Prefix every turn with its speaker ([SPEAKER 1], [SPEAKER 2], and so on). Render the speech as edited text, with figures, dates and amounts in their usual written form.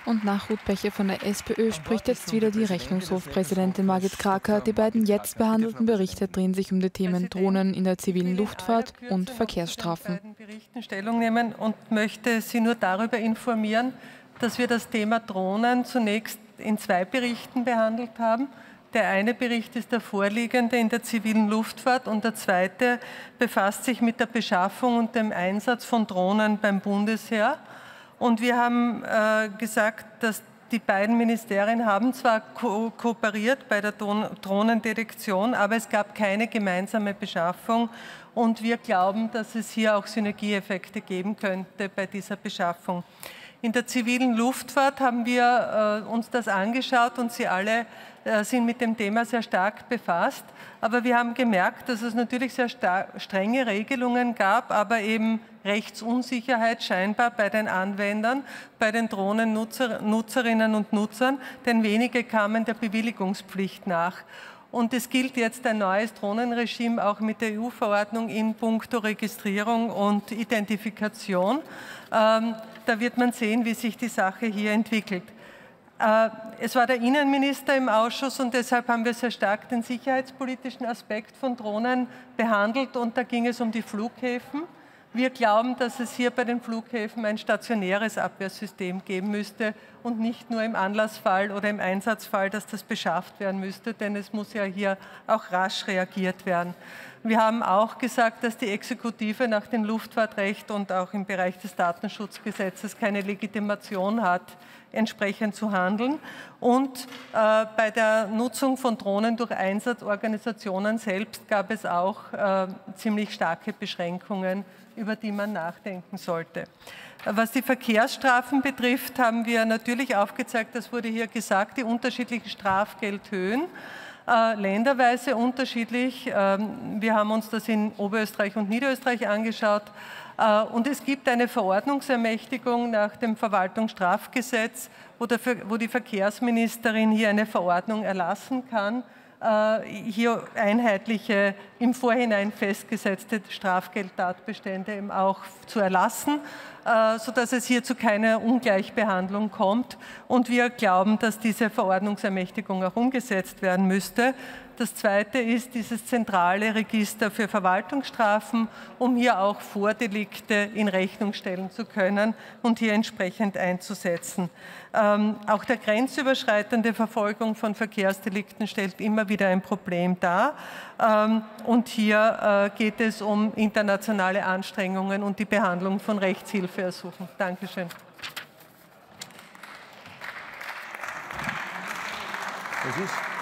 [SPEAKER 1] Und nach Ruth Becher von der SPÖ spricht jetzt wieder die Rechnungshofpräsidentin Margit Kraker. Die beiden jetzt behandelten Berichte drehen sich um die Themen Drohnen in der zivilen Luftfahrt und Verkehrsstrafen.
[SPEAKER 2] Ich werde Berichten Stellung nehmen und möchte Sie nur darüber informieren, dass wir das Thema Drohnen zunächst in 2 Berichten behandelt haben. Der eine Bericht ist der vorliegende in der zivilen Luftfahrt und der zweite befasst sich mit der Beschaffung und dem Einsatz von Drohnen beim Bundesheer. Und wir haben gesagt, dass die beiden Ministerien haben zwar kooperiert bei der Drohnendetektion, aber es gab keine gemeinsame Beschaffung. Und wir glauben, dass es hier auch Synergieeffekte geben könnte bei dieser Beschaffung. In der zivilen Luftfahrt haben wir uns das angeschaut und Sie alle sind mit dem Thema sehr stark befasst. Aber wir haben gemerkt, dass es natürlich sehr strenge Regelungen gab, aber eben Rechtsunsicherheit scheinbar bei den Anwendern, bei den Drohnennutzerinnen und Nutzern, denn wenige kamen der Bewilligungspflicht nach. Und es gilt jetzt ein neues Drohnenregime auch mit der EU-Verordnung in puncto Registrierung und Identifikation. Da wird man sehen, wie sich die Sache hier entwickelt. Es war der Innenminister im Ausschuss und deshalb haben wir sehr stark den sicherheitspolitischen Aspekt von Drohnen behandelt und da ging es um die Flughäfen. Wir glauben, dass es hier bei den Flughäfen ein stationäres Abwehrsystem geben müsste und nicht nur im Anlassfall oder im Einsatzfall, dass das beschafft werden müsste, denn es muss ja hier auch rasch reagiert werden. Wir haben auch gesagt, dass die Exekutive nach dem Luftfahrtrecht und auch im Bereich des Datenschutzgesetzes keine Legitimation hat, entsprechend zu handeln. Und bei der Nutzung von Drohnen durch Einsatzorganisationen selbst gab es auch ziemlich starke Beschränkungen, über die man nachdenken sollte. Was die Verkehrsstrafen betrifft, haben wir natürlich aufgezeigt, das wurde hier gesagt, die unterschiedlichen Strafgeldhöhen. Länderweise unterschiedlich. Wir haben uns das in Oberösterreich und Niederösterreich angeschaut. Und es gibt eine Verordnungsermächtigung nach dem Verwaltungsstrafgesetz, wo die Verkehrsministerin hier eine Verordnung erlassen kann, hier einheitliche, im Vorhinein festgesetzte Strafgeldtatbestände eben auch zu erlassen, sodass es hier zu keiner Ungleichbehandlung kommt. Und wir glauben, dass diese Verordnungsermächtigung auch umgesetzt werden müsste. Das Zweite ist dieses zentrale Register für Verwaltungsstrafen, um hier auch Vordelikte in Rechnung stellen zu können und hier entsprechend einzusetzen. Auch der grenzüberschreitende Verfolgung von Verkehrsdelikten stellt immer wieder ein Problem dar. Und hier geht es um internationale Anstrengungen und die Behandlung von Rechtshilfeersuchen. Dankeschön.
[SPEAKER 3] Das ist